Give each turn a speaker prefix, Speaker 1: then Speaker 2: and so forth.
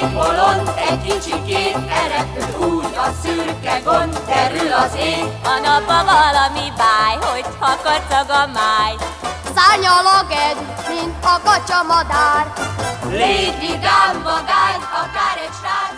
Speaker 1: bolond, egy kicsikét elrepül úgy a szürke gond, derül az ég.
Speaker 2: A napba valami báj, hogyha kacag a máj.
Speaker 3: Szárnyal a ged, mint a kacsamadár.
Speaker 1: Légy vidám, vagány, akár egy srác.